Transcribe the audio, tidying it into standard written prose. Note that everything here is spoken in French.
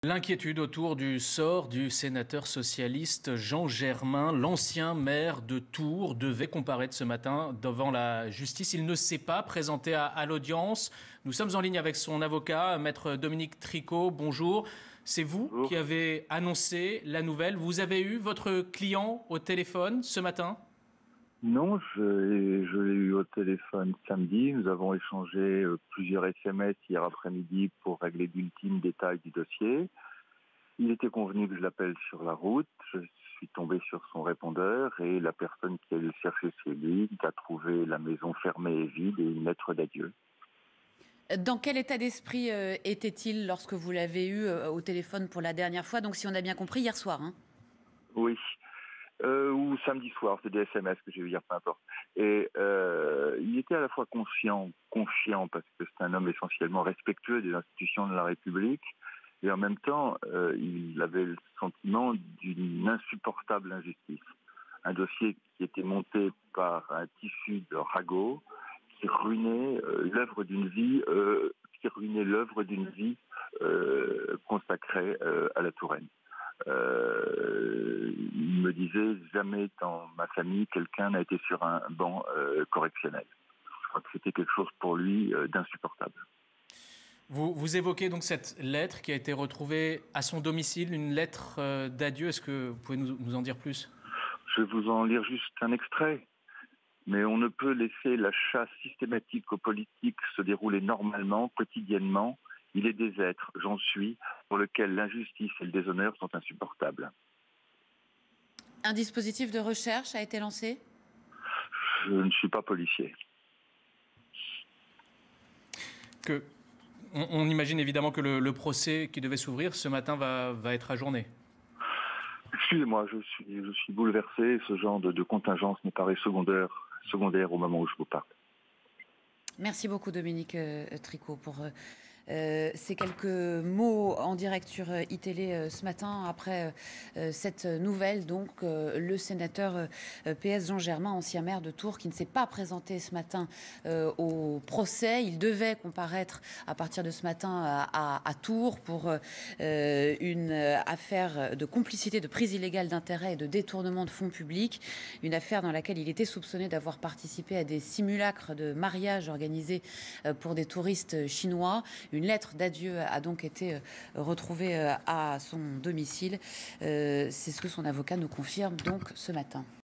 L'inquiétude autour du sort du sénateur socialiste Jean Germain, l'ancien maire de Tours, devait comparaître ce matin devant la justice. Il ne s'est pas présenté à l'audience. Nous sommes en ligne avec son avocat, maître Dominique Tricot. Bonjour. C'est vous Bonjour. qui avez annoncé la nouvelle. Vous avez eu votre client au téléphone ce matin ? Non, je l'ai eu au téléphone samedi. Nous avons échangé plusieurs SMS hier après-midi pour régler d'ultimes détails du dossier. Il était convenu que je l'appelle sur la route. Je suis tombé sur son répondeur et la personne qui allait le chercher chez lui a trouvé la maison fermée et vide et une lettre d'adieu. Dans quel état d'esprit était-il lorsque vous l'avez eu au téléphone pour la dernière fois? Donc si on a bien compris, hier soir. Oui. Ou samedi soir, c'est des SMS que j'ai eu hier, peu importe. Et il était à la fois confiant parce que c'est un homme essentiellement respectueux des institutions de la République, et en même temps, il avait le sentiment d'une insupportable injustice. Un dossier qui était monté par un tissu de ragots qui ruinait l'œuvre d'une vie, consacrée à la Touraine. Il me disait jamais dans ma famille quelqu'un n'a été sur un banc correctionnel. Je crois que c'était quelque chose pour lui d'insupportable. Vous évoquez donc cette lettre qui a été retrouvée à son domicile, une lettre d'adieu. Est-ce que vous pouvez nous en dire plus ? Je vais vous en lire juste un extrait. Mais on ne peut laisser la chasse systématique aux politiques se dérouler normalement, quotidiennement. Il est des êtres, j'en suis, pour lesquels l'injustice et le déshonneur sont insupportables. Un dispositif de recherche a été lancé? Je ne suis pas policier. On imagine évidemment que le procès qui devait s'ouvrir ce matin va être ajourné. Excusez-moi, je suis bouleversé. Ce genre de contingence me paraît secondaire au moment où je vous parle. Merci beaucoup Dominique Tricot pour ces quelques mots en direct sur iTélé ce matin après cette nouvelle. Donc le sénateur PS Jean Germain, ancien maire de Tours, qui ne s'est pas présenté ce matin au procès. Il devait comparaître à partir de ce matin à Tours pour une affaire de complicité, de prise illégale d'intérêt et de détournement de fonds publics. Une affaire dans laquelle il était soupçonné d'avoir participé à des simulacres de mariage organisés pour des touristes chinois. Une lettre d'adieu a donc été retrouvée à son domicile. C'est ce que son avocat nous confirme donc ce matin.